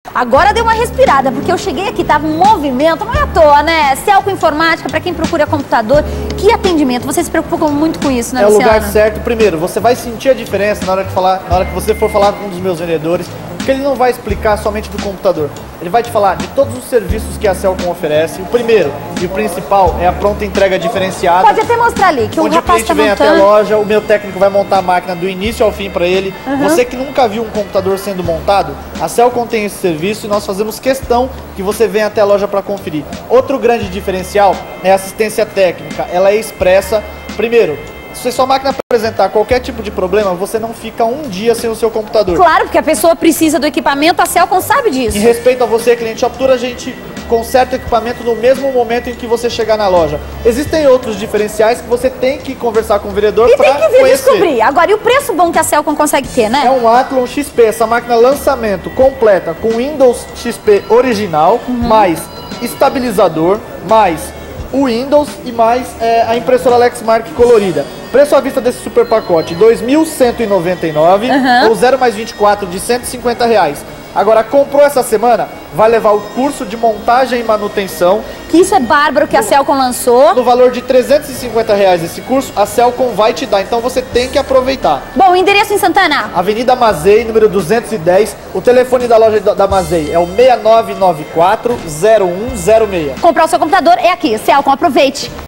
Agora deu uma respirada, porque eu cheguei aqui, tava um movimento, não é à toa, né? Celco Informática, para quem procura computador, que atendimento. Você se preocupa muito com isso, né, Luciano? É o lugar certo. Primeiro, você vai sentir a diferença na hora que você for falar com um dos meus vendedores, porque ele não vai explicar somente do computador. Ele vai te falar de todos os serviços que a Celcom oferece. O primeiro e o principal é a pronta entrega diferenciada. Pode até mostrar ali, que o rapaz tá montando. Onde o cliente vem até a loja, o meu técnico vai montar a máquina do início ao fim para ele. Você que nunca viu um computador sendo montado, a Celcom tem esse serviço e nós fazemos questão que você venha até a loja para conferir. Outro grande diferencial é a assistência técnica. Ela é expressa. Primeiro, se sua máquina apresentar qualquer tipo de problema, você não fica um dia sem o seu computador. Claro, porque a pessoa precisa do equipamento, a Celcom sabe disso. Em respeito a você, cliente Shop Tour, a gente conserta o equipamento no mesmo momento em que você chegar na loja. Existem outros diferenciais que você tem que conversar com o vendedor para conhecer. E tem que vir descobrir. Agora, e o preço bom que a Celcom consegue ter, né? É um Athlon XP, essa máquina lançamento completa com Windows XP original, mais estabilizador, mais o Windows e mais a impressora Lexmark colorida. Preço à vista desse super pacote, R$ 2.199 ou 0 mais 24 de R$ 150. Agora, comprou essa semana, vai levar o curso de montagem e manutenção. Que isso é bárbaro que a Celcom lançou. No valor de R$ 350 esse curso, a Celcom vai te dar. Então você tem que aproveitar. Bom, endereço em Santana? Avenida Mazei, número 210. O telefone da loja da Mazei é o 6994-0106. Comprar o seu computador é aqui. Celcom, aproveite.